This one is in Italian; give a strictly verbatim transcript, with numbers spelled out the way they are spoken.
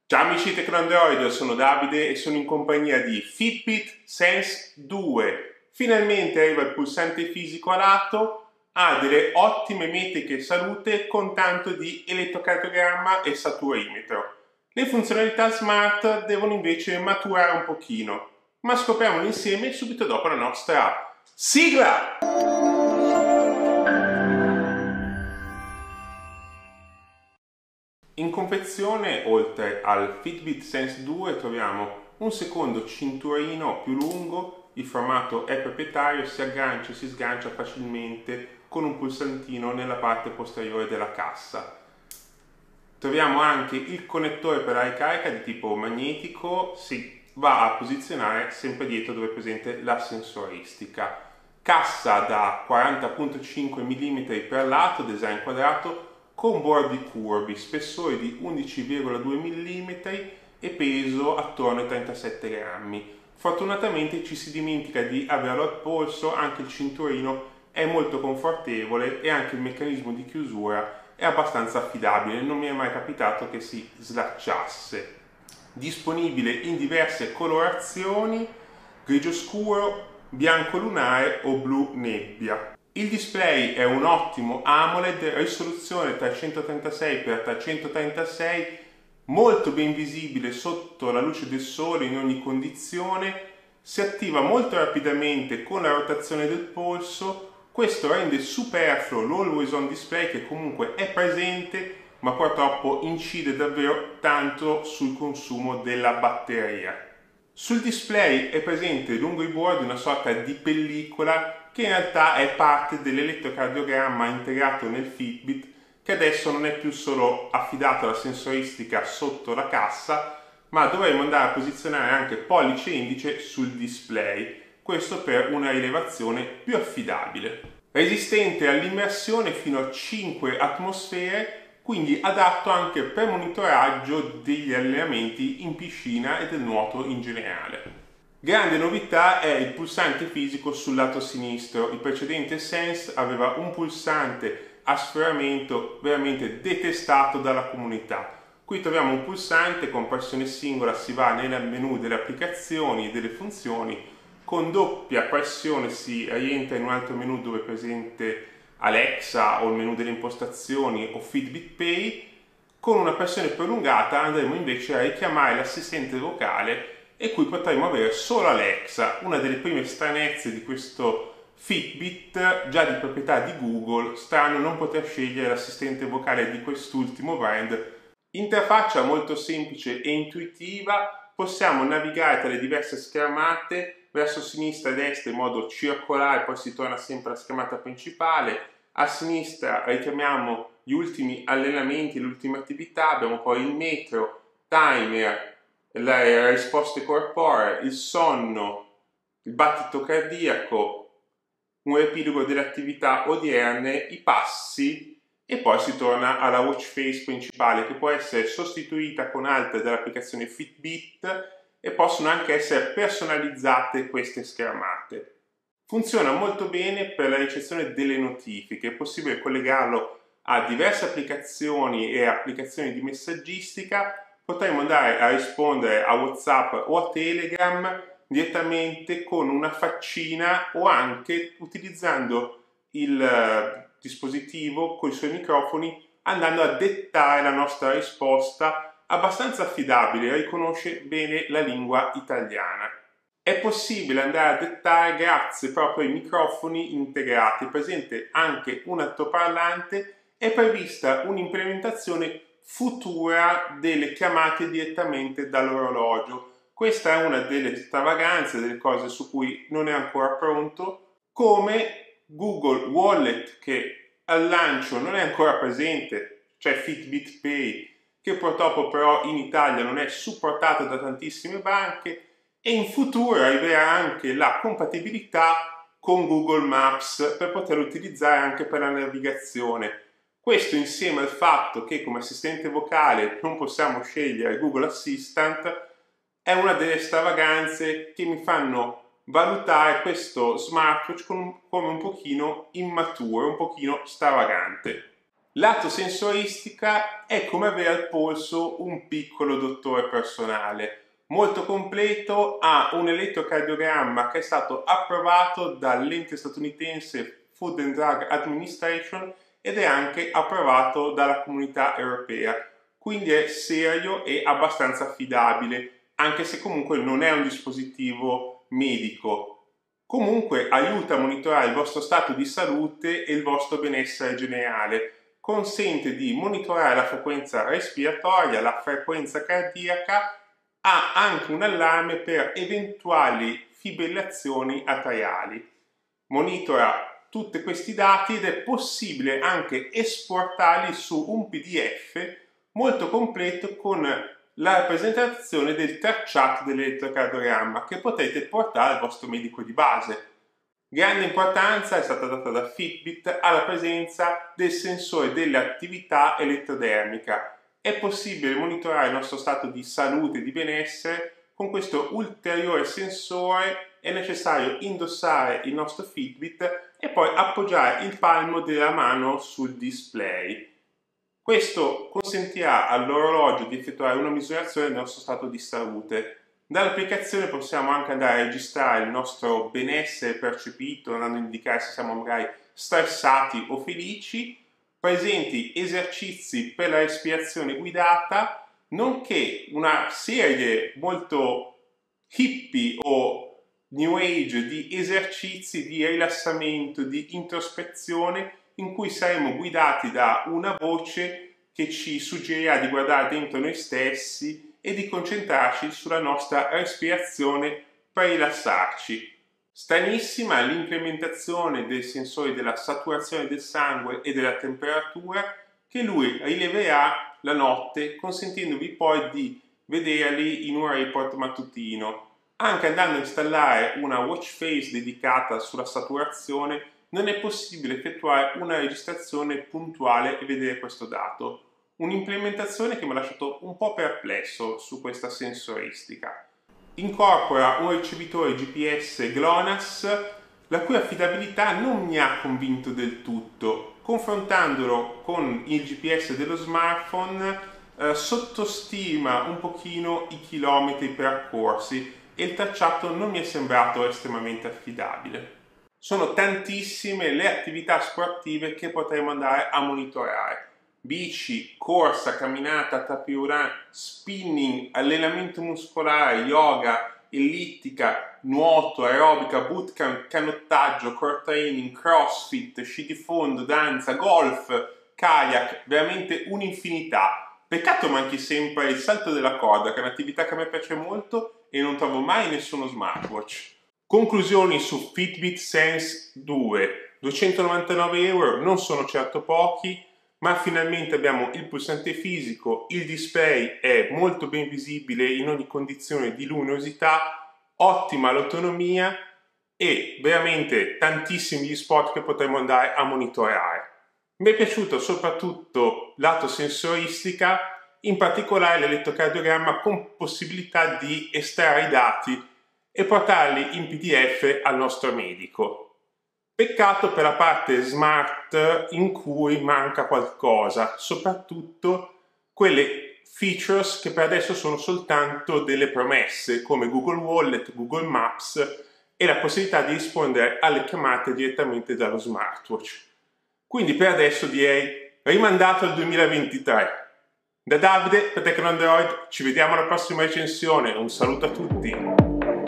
Ciao amici Tecnoandroid, sono Davide e sono in compagnia di Fitbit Sense due. Finalmente arriva il pulsante fisico adatto, ha delle ottime metriche salute con tanto di elettrocardiogramma e saturimetro. Le funzionalità smart devono invece maturare un pochino, ma scopriamolo insieme subito dopo la nostra sigla! In confezione, oltre al Fitbit Sense due, troviamo un secondo cinturino più lungo, il formato è proprietario, si aggancia e si sgancia facilmente con un pulsantino nella parte posteriore della cassa. Troviamo anche il connettore per la ricarica di tipo magnetico, si va a posizionare sempre dietro dove è presente la sensoristica. Cassa da quaranta virgola cinque millimetri per lato, design quadrato, con bordi curvi, spessore di undici virgola due millimetri e peso attorno ai trentasette grammi. Fortunatamente ci si dimentica di averlo al polso, anche il cinturino è molto confortevole e anche il meccanismo di chiusura è abbastanza affidabile, non mi è mai capitato che si slacciasse. Disponibile in diverse colorazioni, grigio scuro, bianco lunare o blu nebbia. Il display è un ottimo AMOLED, risoluzione trecentotrentasei per trecentotrentasei, molto ben visibile sotto la luce del sole in ogni condizione, si attiva molto rapidamente con la rotazione del polso. Questo rende superfluo l'Always On Display, che comunque è presente ma purtroppo incide davvero tanto sul consumo della batteria. Sul display è presente lungo i bordi una sorta di pellicola che in realtà è parte dell'elettrocardiogramma integrato nel Fitbit, che adesso non è più solo affidato alla sensoristica sotto la cassa, ma dovremo andare a posizionare anche pollice e indice sul display, questo per una rilevazione più affidabile. Resistente all'immersione fino a cinque atmosfere, quindi adatto anche per monitoraggio degli allenamenti in piscina e del nuoto in generale. Grande novità è il pulsante fisico sul lato sinistro. Il precedente Sense aveva un pulsante a sforamento veramente detestato dalla comunità. Qui troviamo un pulsante con pressione singola, si va nel menu delle applicazioni e delle funzioni, con doppia pressione si rientra in un altro menu dove è presente Alexa o il menu delle impostazioni o Fitbit Pay. Con una pressione prolungata andremo invece a richiamare l'assistente vocale e qui potremo avere solo Alexa, una delle prime stranezze di questo Fitbit, già di proprietà di Google. Strano non poter scegliere l'assistente vocale di quest'ultimo brand. Interfaccia molto semplice e intuitiva, possiamo navigare tra le diverse schermate, verso sinistra e destra in modo circolare, poi si torna sempre alla schermata principale. A sinistra richiamiamo gli ultimi allenamenti, le ultime attività, abbiamo poi il metro, timer, le risposte corporee, il sonno, il battito cardiaco, un riepilogo delle attività odierne, i passi e poi si torna alla watch face principale, che può essere sostituita con altre dall'applicazione Fitbit e possono anche essere personalizzate queste schermate. Funziona molto bene per la ricezione delle notifiche, è possibile collegarlo a diverse applicazioni e applicazioni di messaggistica. Potremmo andare a rispondere a WhatsApp o a Telegram direttamente con una faccina o anche utilizzando il uh, dispositivo con i suoi microfoni, andando a dettare la nostra risposta. Abbastanza affidabile, riconosce bene la lingua italiana. È possibile andare a dettare grazie proprio ai microfoni integrati, è presente anche un altoparlante, è prevista un'implementazione futura delle chiamate direttamente dall'orologio. Questa è una delle stravaganze, delle cose su cui non è ancora pronto, come Google Wallet, che al lancio non è ancora presente, c'è Fitbit Pay, che purtroppo però in Italia non è supportata da tantissime banche, e in futuro arriverà anche la compatibilità con Google Maps per poterlo utilizzare anche per la navigazione. Questo insieme al fatto che come assistente vocale non possiamo scegliere Google Assistant è una delle stravaganze che mi fanno valutare questo smartwatch come un pochino immaturo, un pochino stravagante. Lato sensoristica è come avere al polso un piccolo dottore personale, molto completo, ha un elettrocardiogramma che è stato approvato dall'ente statunitense Food and Drug Administration ed è anche approvato dalla comunità europea, quindi è serio e abbastanza affidabile, anche se comunque non è un dispositivo medico. Comunque aiuta a monitorare il vostro stato di salute e il vostro benessere generale. Consente di monitorare la frequenza respiratoria, la frequenza cardiaca, ha anche un allarme per eventuali fibrillazioni atriali. Monitora tutti questi dati ed è possibile anche esportarli su un P D F molto completo con la rappresentazione del tracciato dell'elettrocardiogramma che potete portare al vostro medico di base. Grande importanza è stata data da Fitbit alla presenza del sensore dell'attività elettrodermica. È possibile monitorare il nostro stato di salute e di benessere con questo ulteriore sensore. È necessario indossare il nostro Fitbit e poi appoggiare il palmo della mano sul display. Questo consentirà all'orologio di effettuare una misurazione del nostro stato di salute. Dall'applicazione possiamo anche andare a registrare il nostro benessere percepito, andando a indicare se siamo magari stressati o felici, presenti esercizi per la respirazione guidata, nonché una serie molto hippie o new age di esercizi di rilassamento, di introspezione, in cui saremo guidati da una voce che ci suggerirà di guardare dentro noi stessi e di concentrarci sulla nostra respirazione per rilassarci. Stranissima l'implementazione dei sensori della saturazione del sangue e della temperatura che lui rileverà la notte, consentendovi poi di vederli in un report mattutino. Anche andando a installare una watch face dedicata sulla saturazione non è possibile effettuare una registrazione puntuale e vedere questo dato. Un'implementazione che mi ha lasciato un po' perplesso su questa sensoristica. Incorpora un ricevitore G P S GLONASS, la cui affidabilità non mi ha convinto del tutto. Confrontandolo con il G P S dello smartphone, eh, sottostima un pochino i chilometri percorsi e il tracciato non mi è sembrato estremamente affidabile. Sono tantissime le attività sportive che potremo andare a monitorare. Bici, corsa, camminata, tapis-roulant, spinning, allenamento muscolare, yoga, ellittica, nuoto, aerobica, bootcamp, canottaggio, core training, crossfit, sci di fondo, danza, golf, kayak, veramente un'infinità. Peccato manchi sempre il salto della corda, che è un'attività che a me piace molto e non trovo mai nessuno smartwatch. Conclusioni su Fitbit Sense due. duecentonovantanove euro non sono certo pochi, ma finalmente abbiamo il pulsante fisico, il display è molto ben visibile in ogni condizione di luminosità, ottima l'autonomia e veramente tantissimi gli spot che potremo andare a monitorare. Mi è piaciuto soprattutto lato sensoristica, in particolare l'elettrocardiogramma con possibilità di estrarre i dati e portarli in P D F al nostro medico. Peccato per la parte smart in cui manca qualcosa, soprattutto quelle features che per adesso sono soltanto delle promesse come Google Wallet, Google Maps e la possibilità di rispondere alle chiamate direttamente dallo smartwatch. Quindi per adesso direi rimandato al duemilaventitré. Da Davide per Tecno Android ci vediamo alla prossima recensione, un saluto a tutti!